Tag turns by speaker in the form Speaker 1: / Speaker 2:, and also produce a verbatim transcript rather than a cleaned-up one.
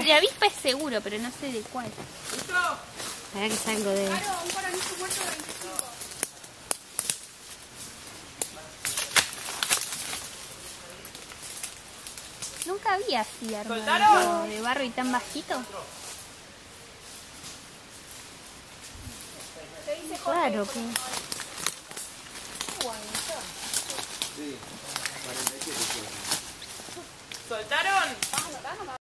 Speaker 1: de avispa es seguro, pero no sé de cuál. Para que salgo de... Nunca había así armado de barro y tan bajito. Claro que...